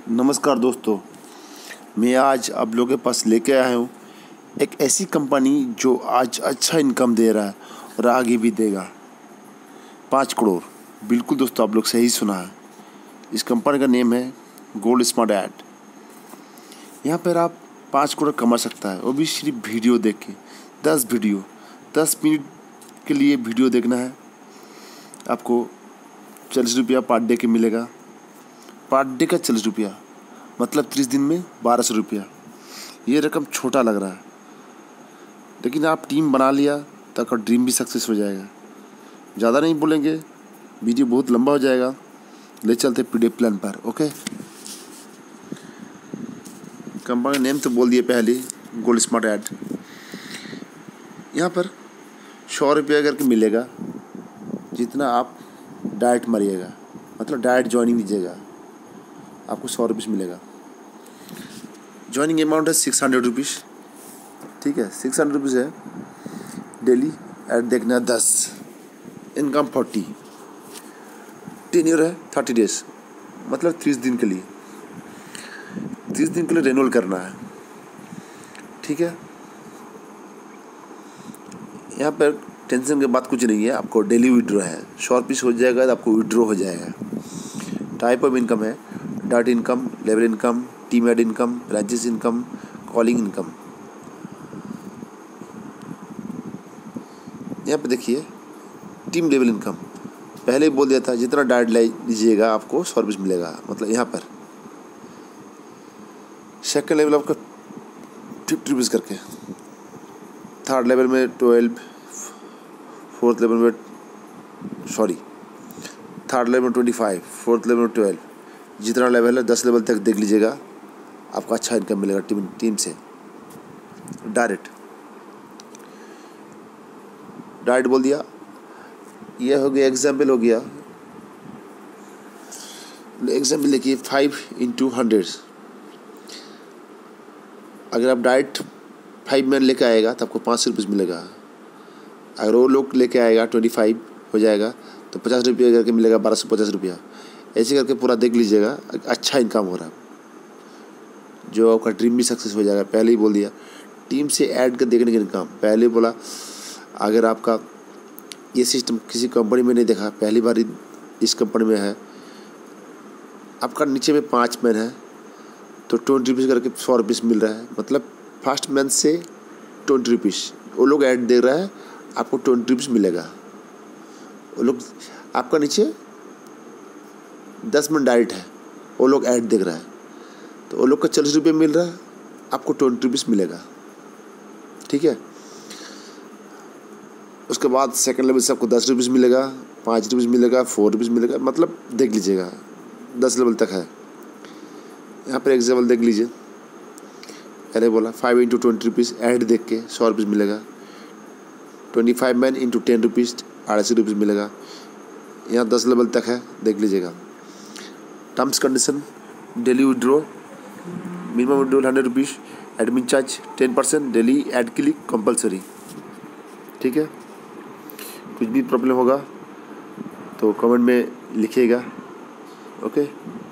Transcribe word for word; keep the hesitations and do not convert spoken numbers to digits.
नमस्कार दोस्तों, मैं आज आप लोगों के पास लेके आया हूँ एक ऐसी कंपनी जो आज अच्छा इनकम दे रहा है और आगे भी देगा। पाँच करोड़। बिल्कुल दोस्तों, आप लोग सही सुना है। इस कंपनी का नेम है गोल्ड स्मार्ट ऐड। यहाँ पर आप पाँच करोड़ कमा सकता है, वो भी सिर्फ वीडियो देख के। दस वीडियो दस मिनट के लिए वीडियो देखना है। आपको चालीस रुपया पर डे के मिलेगा। पर डे का चालीस रुपया मतलब तीस दिन में बारह सौ रुपया। ये रकम छोटा लग रहा है, लेकिन आप टीम बना लिया तो आपका ड्रीम भी सक्सेस हो जाएगा। ज़्यादा नहीं बोलेंगे, वीडियो बहुत लंबा हो जाएगा। ले चलते पीडीएफ प्लान पर। ओके, कंपनी का नेम तो बोल दिए पहले, गोल्ड स्मार्ट ऐड। यहाँ पर सौ रुपया करके मिलेगा जितना आप डाइट मारिएगा, मतलब डाइट ज्वाइनिंग दीजिएगा, आपको सौ रुपीज़ मिलेगा। ज्वाइनिंग अमाउंट है सिक्स हंड्रेड रुपीज़। ठीक है, सिक्स हंड्रेड रुपीज़ है। डेली ऐड देखना है दस। Income forty. टेन्योर है थर्टी डेज, मतलब तीस दिन के लिए। तीस दिन के लिए रेन्यूअल करना है। ठीक है, यहाँ पर टेंशन की बात कुछ नहीं है। आपको डेली विड्रॉ है, सौ रुपीज़ हो जाएगा तो आपको विड्रॉ हो जाएगा। टाइप ऑफ इनकम है dot income, level income, team ad income, branches income, calling income. यहाँ पे देखिए टीम लेवल इनकम पहले ही बोल दिया था, जितना डाइट लीजिएगा आपको सौ रुपीज़ मिलेगा। मतलब यहाँ पर सेकंड लेवल आपका फिफ्टी रुपीज़ करके, थर्ड लेवल में ट्वेल्व, फोर्थ लेवल में सॉरी थर्ड लेवल में ट्वेंटी फाइव, फोर्थ लेवल में ट्वेल्व। जितना लेवल है दस लेवल तक देख लीजिएगा, आपको अच्छा इनकम मिलेगा टीम टीम से। डायरेक्ट डायरेक्ट बोल दिया। ये हो गया एग्जाम्पल, हो गया एग्जाम्पल। देखिए फाइव इंटू हंड्रेड। अगर आप डायरेक्ट फाइव मैन लेके आएगा तो आपको पाँच सौ रुपीज़ मिलेगा। अगर वो लोग लेके आएगा ट्वेंटी फाइव हो जाएगा तो पचास रुपये करके मिलेगा, बारह सौ पचास रुपया। ऐसे करके पूरा देख लीजिएगा, अच्छा इनकम हो रहा है, जो आपका ड्रीम भी सक्सेस हो जाएगा। पहले ही बोल दिया, टीम से ऐड कर देखने का इनकम। पहले बोला अगर आपका ये सिस्टम किसी कंपनी में नहीं देखा, पहली बार इस कंपनी में है, आपका नीचे में पाँच मैन है तो ट्वेंटी रुपीज़ करके सौ रुपीज़ मिल रहा है। मतलब फर्स्ट मैन से ट्वेंटी रुपीज़ वो लोग ऐड दे रहा है, आपको ट्वेंटी रुपीज़ मिलेगा। वो लोग आपका नीचे दस मिनट डाइट है, वो लोग ऐड देख रहा है तो वो लोग का चालीस रुपये मिल रहा है, आपको ट्वेंटी रुपीज़ मिलेगा। ठीक है, उसके बाद सेकंड लेवल से आपको दस रुपीज़ मिलेगा, पाँच रुपीज़ मिलेगा, फोर रुपीज़ मिलेगा। मतलब देख लीजिएगा, दस लेवल तक है। यहाँ पर एग्जाम्पल देख लीजिए। पहले बोला five into twenty rupees ad देख के सौ रुपीज़ मिलेगा। Twenty five man into ten rupees अढ़ाई सौ रुपीज़ मिलेगा। यहाँ दस लेवल तक है, देख लीजिएगा। Terms condition, daily withdraw, minimum withdrawal hundred rupees, admin charge ten percent, daily ad के लिए कंपलसरी। ठीक है, कुछ भी प्रॉब्लम होगा तो कमेंट में लिखिएगा। ओके।